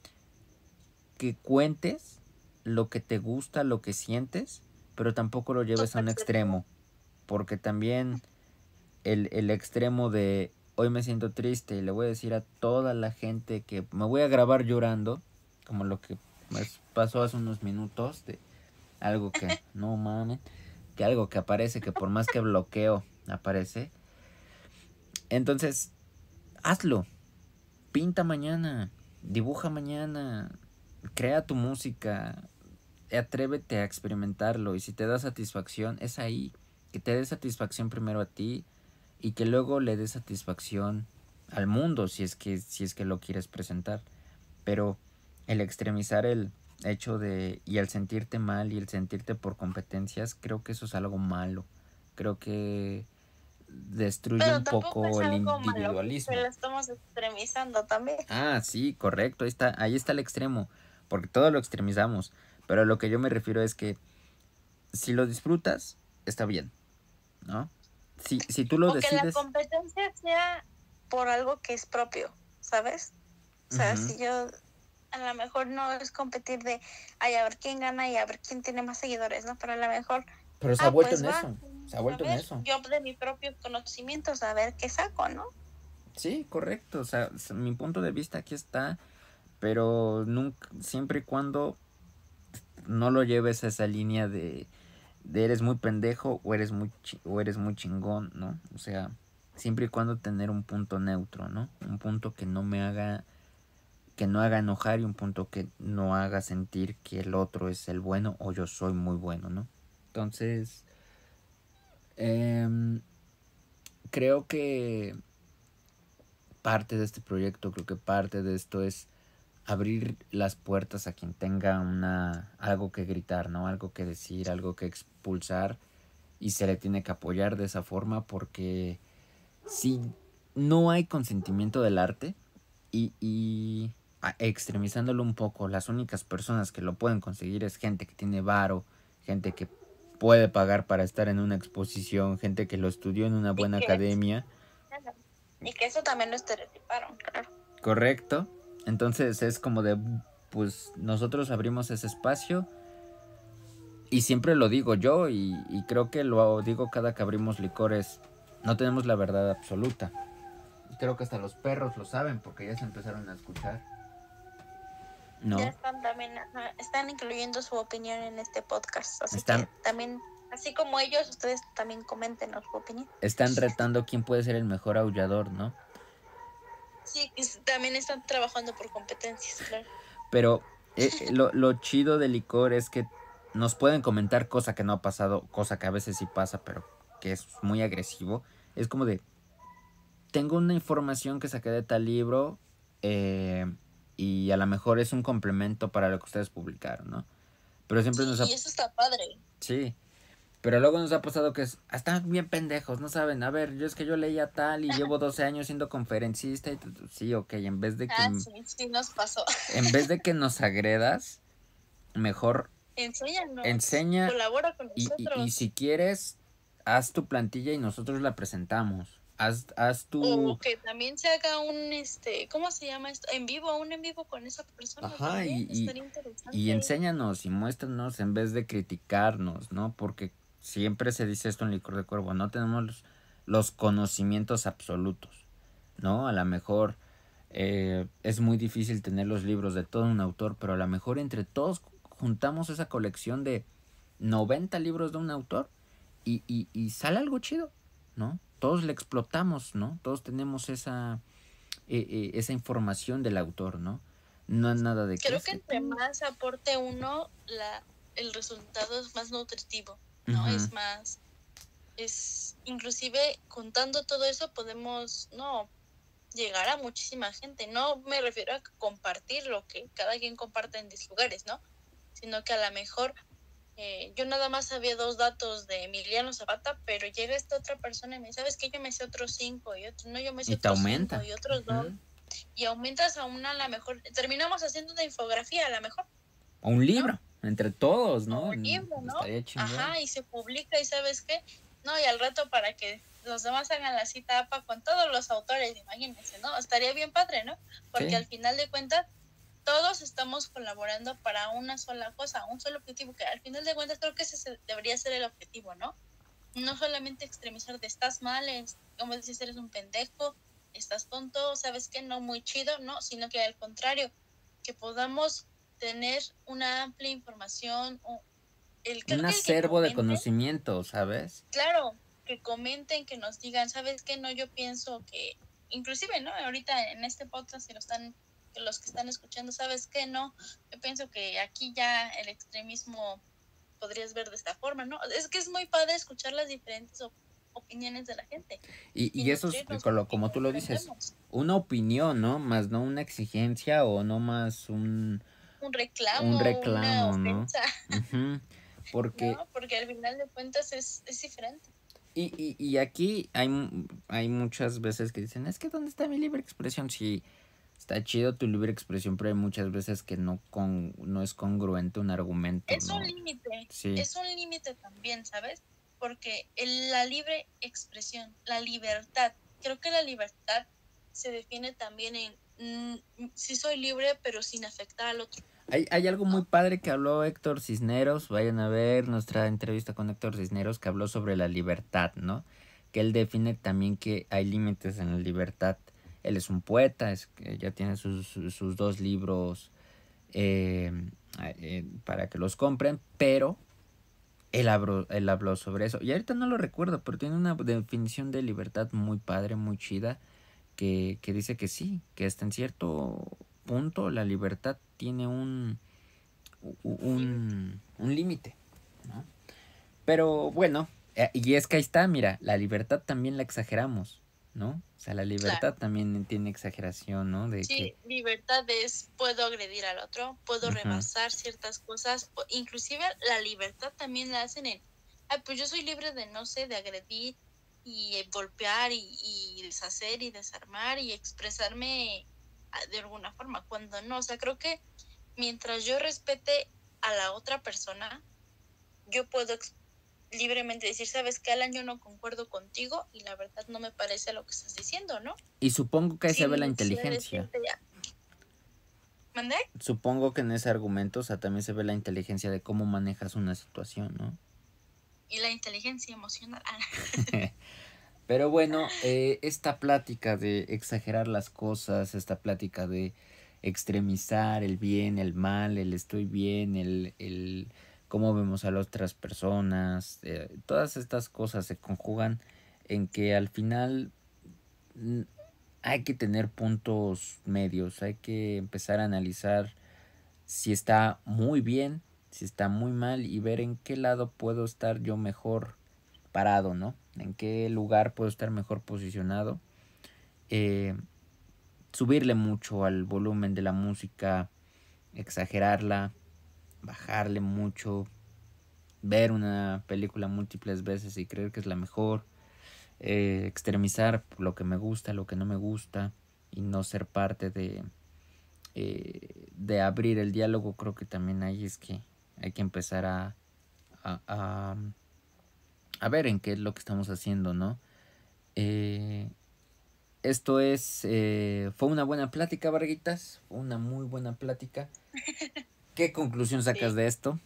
[SPEAKER 1] que cuentes lo que te gusta, lo que sientes, pero tampoco lo lleves a un extremo, porque también el, el extremo de hoy me siento triste y le voy a decir a toda la gente que me voy a grabar llorando, como lo que me pasó hace unos minutos, de algo que no mames, que algo que aparece, que por más que bloqueo aparece. Entonces, hazlo, pinta mañana, dibuja mañana, crea tu música, atrévete a experimentarlo, y si te da satisfacción, es ahí, que te dé satisfacción primero a ti y que luego le dé satisfacción al mundo si es que si es que lo quieres presentar. Pero el extremizar el hecho de y el sentirte mal y el sentirte por competencias, creo que eso es algo malo. Creo que destruye
[SPEAKER 2] Pero
[SPEAKER 1] un
[SPEAKER 2] tampoco es
[SPEAKER 1] poco el
[SPEAKER 2] algo malo,
[SPEAKER 1] individualismo.
[SPEAKER 2] que lo estamos extremizando también.
[SPEAKER 1] Ah, sí, correcto, ahí está, ahí está el extremo, porque todo lo extremizamos, pero a lo que yo me refiero es que si lo disfrutas, está bien, ¿no? Si, si tú lo
[SPEAKER 2] O que la
[SPEAKER 1] decides...
[SPEAKER 2] competencia sea por algo que es propio, ¿sabes? O sea,
[SPEAKER 1] Ujú.
[SPEAKER 2] si yo, a lo mejor no es competir de, ay, a ver quién gana y a ver quién tiene más seguidores, ¿no? Pero a lo mejor,
[SPEAKER 1] Pero se ha
[SPEAKER 2] ah,
[SPEAKER 1] vuelto
[SPEAKER 2] pues
[SPEAKER 1] en
[SPEAKER 2] va,
[SPEAKER 1] eso, se ha
[SPEAKER 2] a
[SPEAKER 1] vuelto en
[SPEAKER 2] ver,
[SPEAKER 1] eso.
[SPEAKER 2] yo de mi propio conocimiento, a ver qué saco, ¿no?
[SPEAKER 1] Sí, correcto, o sea, s- mi punto de vista aquí está, pero nunca, siempre y cuando no lo lleves a esa línea de, de eres muy pendejo o eres muy chi- o eres muy chingón, ¿no? O sea, siempre y cuando tener un punto neutro, ¿no? Un punto que no me haga que no haga enojar y un punto que no haga sentir que el otro es el bueno o yo soy muy bueno, ¿no? Entonces, em, creo que parte de este proyecto, creo que parte de esto es abrir las puertas a quien tenga una algo que gritar, ¿no? Algo que decir, algo que expulsar, y se le tiene que apoyar de esa forma, porque si no hay consentimiento del arte y, y a- extremizándolo un poco, las únicas personas que lo pueden conseguir es gente que tiene varo, gente que puede pagar para estar en una exposición, gente que lo estudió en una
[SPEAKER 2] Y
[SPEAKER 1] buena
[SPEAKER 2] que,
[SPEAKER 1] academia.
[SPEAKER 2] y que eso también lo estereotiparon, claro.
[SPEAKER 1] Correcto. Entonces es como de, pues nosotros abrimos ese espacio, y siempre lo digo yo, y, y creo que lo digo cada que abrimos licores, no tenemos la verdad absoluta. Creo que hasta los perros lo saben porque ya se empezaron a escuchar. ¿No?
[SPEAKER 2] Ya están también, ajá, están incluyendo su opinión en este podcast, así
[SPEAKER 1] Están,
[SPEAKER 2] que también, así como ellos, ustedes también coméntenos su opinión.
[SPEAKER 1] están retando quién puede ser el mejor aullador, ¿no?
[SPEAKER 2] Sí, es- también están trabajando por competencias, claro.
[SPEAKER 1] Pero eh, eh, lo, lo chido del licor es que nos pueden comentar cosa que no ha pasado, cosa que a veces sí pasa, pero que es muy agresivo. Es como de, tengo una información que saqué de tal libro, eh, y a lo mejor es un complemento para lo que ustedes publicaron, ¿no? Pero siempre
[SPEAKER 2] Sí,
[SPEAKER 1] nos ha...
[SPEAKER 2] y eso está padre.
[SPEAKER 1] Sí, pero luego nos ha pasado que es, "Ah, están bien pendejos, no saben, a ver, yo es que yo leía tal y llevo doce años siendo conferencista y t- sí, ok, en vez de que,
[SPEAKER 2] Ah, sí, sí nos pasó.
[SPEAKER 1] en vez de que nos agredas, mejor
[SPEAKER 2] Enséñanos,
[SPEAKER 1] enseña,
[SPEAKER 2] colabora con
[SPEAKER 1] y, y, y
[SPEAKER 2] nosotros.
[SPEAKER 1] si quieres, haz tu plantilla y nosotros la presentamos. Haz, haz tu...
[SPEAKER 2] O que también se haga un, este, ¿cómo se llama esto? En vivo, un en vivo con esa persona
[SPEAKER 1] Ajá,
[SPEAKER 2] también,
[SPEAKER 1] y, y,
[SPEAKER 2] estaría
[SPEAKER 1] y
[SPEAKER 2] interesante.
[SPEAKER 1] enséñanos y muéstranos en vez de criticarnos, ¿no? Porque siempre se dice esto en Licor de Cuervo, no tenemos los, los conocimientos absolutos, ¿no? A lo mejor eh, es muy difícil tener los libros de todo un autor, pero a lo mejor entre todos juntamos esa colección de noventa libros de un autor y, y, y sale algo chido, ¿no? Todos le explotamos, ¿no? Todos tenemos esa, eh, eh, esa información del autor, ¿no? No es nada de que
[SPEAKER 2] Creo
[SPEAKER 1] es
[SPEAKER 2] que
[SPEAKER 1] que
[SPEAKER 2] entre
[SPEAKER 1] tú...
[SPEAKER 2] más aporte uno, la, el resultado es más nutritivo, ¿no?
[SPEAKER 1] Ujú.
[SPEAKER 2] Es más, es, inclusive contando todo eso podemos, no, llegar a muchísima gente. No me refiero a compartir lo que cada quien comparte en diez lugares, ¿no? Sino que a lo mejor eh, yo nada más sabía dos datos de Emiliano Zapata, pero llega esta otra persona y me dice, ¿sabes qué? Yo me sé otros cinco y otros, no, yo me sé
[SPEAKER 1] Y te
[SPEAKER 2] otros cinco
[SPEAKER 1] aumenta.
[SPEAKER 2] y otros
[SPEAKER 1] Ujú.
[SPEAKER 2] dos. Y aumentas a una a lo mejor, terminamos haciendo una infografía a lo mejor.
[SPEAKER 1] O un libro. entre todos, ¿no?
[SPEAKER 2] como un libro, ¿no?
[SPEAKER 1] Estaría chingón.
[SPEAKER 2] Ajá, y se publica y ¿sabes qué? No, y al rato para que los demás hagan la cita A P A con todos los autores, imagínense, ¿no? Estaría bien padre, ¿no? Porque
[SPEAKER 1] Sí.
[SPEAKER 2] al final de cuentas todos estamos colaborando para una sola cosa, un solo objetivo, que al final de cuentas creo que ese debería ser el objetivo, ¿no? No solamente extremizar de estás mal, es, como dices, eres un pendejo, estás tonto, ¿sabes qué? No muy chido, no, sino que al contrario, que podamos tener una amplia información, o el, creo
[SPEAKER 1] Un
[SPEAKER 2] que el que
[SPEAKER 1] acervo de
[SPEAKER 2] comente,
[SPEAKER 1] conocimiento, ¿sabes?
[SPEAKER 2] claro, que comenten, que nos digan, ¿sabes qué? No, yo pienso que, inclusive, ¿no? Ahorita en este podcast, si lo están, los que están escuchando, ¿sabes qué? No, yo pienso que aquí ya el extremismo podrías ver de esta forma, ¿no? Es que es muy padre escuchar las diferentes op- opiniones de la gente
[SPEAKER 1] Y,
[SPEAKER 2] y
[SPEAKER 1] y eso es,
[SPEAKER 2] nutrirnos
[SPEAKER 1] como,
[SPEAKER 2] porque
[SPEAKER 1] como tú lo dices,
[SPEAKER 2] aprendemos.
[SPEAKER 1] una opinión, ¿no? Más no una exigencia o no más un,
[SPEAKER 2] Un
[SPEAKER 1] un
[SPEAKER 2] reclamo, una
[SPEAKER 1] reclamo, ¿no?
[SPEAKER 2] ofensa,
[SPEAKER 1] Ujú. Porque,
[SPEAKER 2] ¿no? Porque al final de cuentas es, es diferente.
[SPEAKER 1] y, y, y aquí hay, mu- hay muchas veces que dicen, es que ¿dónde está mi libre expresión? Sí, está chido tu libre expresión, pero hay muchas veces que no, con, no es congruente un argumento,
[SPEAKER 2] Es un
[SPEAKER 1] ¿no?
[SPEAKER 2] límite,
[SPEAKER 1] Sí.
[SPEAKER 2] es un límite también, ¿sabes? Porque el- la libre expresión, la libertad, creo que la libertad se define también en mm, sí soy libre, pero sin afectar al otro,
[SPEAKER 1] Hay, hay algo muy
[SPEAKER 2] ¿no?
[SPEAKER 1] padre que habló Héctor Cisneros, vayan a ver nuestra entrevista con Héctor Cisneros, que habló sobre la libertad, ¿no? Que él define también que hay límites en la libertad. Él es un poeta, es que ya tiene sus, sus, sus dos libros eh, eh, para que los compren, pero él habló, él habló sobre eso. Y ahorita no lo recuerdo, pero tiene una definición de libertad muy padre, muy chida, que, que dice que sí, que hasta en cierto punto la libertad tiene un un, un límite, ¿no? Pero bueno, eh, y es que ahí está, mira, la libertad también la exageramos, ¿no? O sea, la
[SPEAKER 2] Claro.
[SPEAKER 1] libertad también tiene exageración, ¿no? De que...
[SPEAKER 2] Sí, libertad es puedo agredir al otro, puedo
[SPEAKER 1] Ujú.
[SPEAKER 2] rebasar ciertas cosas, po- inclusive la libertad también la hacen en, ay, pues yo soy libre de, no sé, de agredir y eh, golpear y, y deshacer y desarmar y expresarme ah, de alguna forma, cuando no, o sea, creo que mientras yo respete a la otra persona, yo puedo ex- libremente decir, sabes que Alan, yo no concuerdo contigo y la verdad no me parece lo que estás diciendo, ¿no?
[SPEAKER 1] Y supongo que ahí se ve
[SPEAKER 2] Sin
[SPEAKER 1] la
[SPEAKER 2] necesidad de
[SPEAKER 1] inteligencia.
[SPEAKER 2] decirte, ¿mandé?
[SPEAKER 1] Supongo que en ese argumento, o sea, también se ve la inteligencia de cómo manejas una situación, ¿no?
[SPEAKER 2] Y la inteligencia emocional.
[SPEAKER 1] Pero bueno, eh, esta plática de exagerar las cosas, esta plática de extremizar el bien, el mal, el estoy bien, el, el cómo vemos a las otras personas, eh, todas estas cosas se conjugan en que al final mm, hay que tener puntos medios, hay que empezar a analizar si está muy bien, si está muy mal y ver en qué lado puedo estar yo mejor parado, ¿no? En qué lugar puedo estar mejor posicionado. Eh, subirle mucho al volumen de la música, exagerarla, bajarle mucho, ver una película múltiples veces y creer que es la mejor, eh, extremizar lo que me gusta, lo que no me gusta y no ser parte de, eh, de abrir el diálogo. Creo que también ahí es que hay que empezar a, a, a, a ver en qué es lo que estamos haciendo, ¿no? Eh, Esto es, eh, fue una buena plática, Varguitas, fue una muy buena plática. ¿Qué conclusión sacas
[SPEAKER 2] Sí,
[SPEAKER 1] de esto?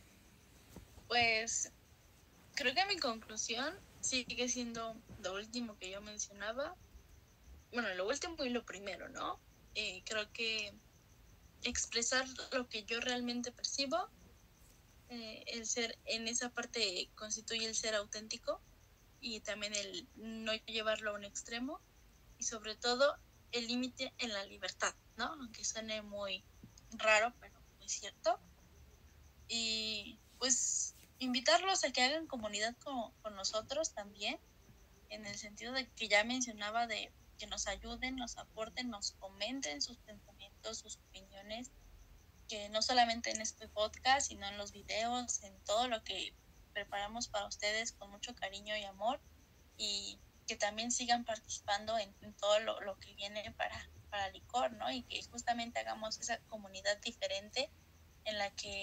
[SPEAKER 2] pues creo que mi conclusión sigue siendo lo último que yo mencionaba. Bueno, lo último y lo primero, ¿no? Eh, creo que expresar lo que yo realmente percibo, eh, el ser en esa parte constituye el ser auténtico y también el no llevarlo a un extremo y sobre todo el límite en la libertad, ¿no? Aunque suene muy raro, pero es cierto. Y pues invitarlos a que hagan comunidad con, con nosotros también, en el sentido de que ya mencionaba de que nos ayuden, nos aporten, nos comenten sus pensamientos, sus opiniones, que no solamente en este podcast, sino en los videos, en todo lo que preparamos para ustedes con mucho cariño y amor, y que también sigan participando en, en todo lo, lo que viene para, para Licor, ¿no? Y que justamente hagamos esa comunidad diferente en la que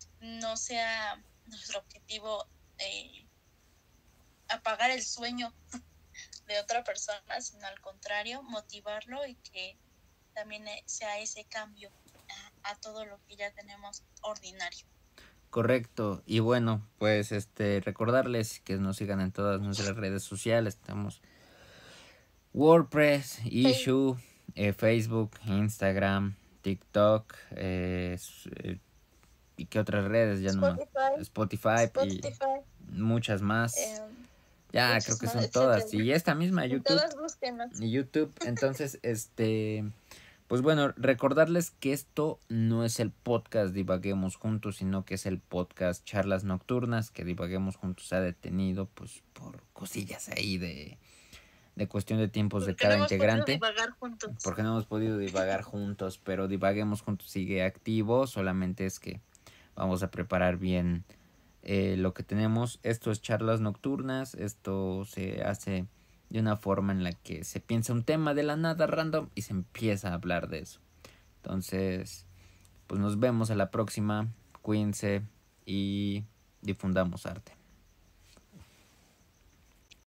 [SPEAKER 2] no sea nuestro objetivo eh, apagar el sueño de otra persona, sino al contrario, motivarlo y que también sea ese cambio a, a todo lo que ya tenemos ordinario.
[SPEAKER 1] Correcto. Y bueno, pues este recordarles que nos sigan en todas nuestras redes sociales. Estamos WordPress, Issue, eh, Facebook, Instagram, TikTok, eh, eh, y qué otras redes, ya no me
[SPEAKER 2] Spotify,
[SPEAKER 1] Spotify,
[SPEAKER 2] Spotify
[SPEAKER 1] y muchas más.
[SPEAKER 2] eh,
[SPEAKER 1] Ya, creo
[SPEAKER 2] muchas
[SPEAKER 1] que
[SPEAKER 2] más,
[SPEAKER 1] son
[SPEAKER 2] etcétera.
[SPEAKER 1] todas. Y esta misma
[SPEAKER 2] Y
[SPEAKER 1] YouTube.
[SPEAKER 2] todas búsquenos.
[SPEAKER 1] Y YouTube. Entonces, este, pues bueno, recordarles que esto no es el podcast Divaguemos Juntos, sino que es el podcast Charlas Nocturnas, que Divaguemos Juntos se ha detenido, pues, por cosillas ahí de, de cuestión de tiempos de
[SPEAKER 2] Porque no
[SPEAKER 1] cada
[SPEAKER 2] hemos podido
[SPEAKER 1] integrante.
[SPEAKER 2] divagar juntos.
[SPEAKER 1] Porque no hemos podido divagar juntos, pero Divaguemos Juntos sigue activo, solamente es que vamos a preparar bien eh, lo que tenemos. Esto es Charlas Nocturnas, esto se hace de una forma en la que se piensa un tema de la nada random y se empieza a hablar de eso. Entonces, pues nos vemos a la próxima, cuídense y difundamos arte.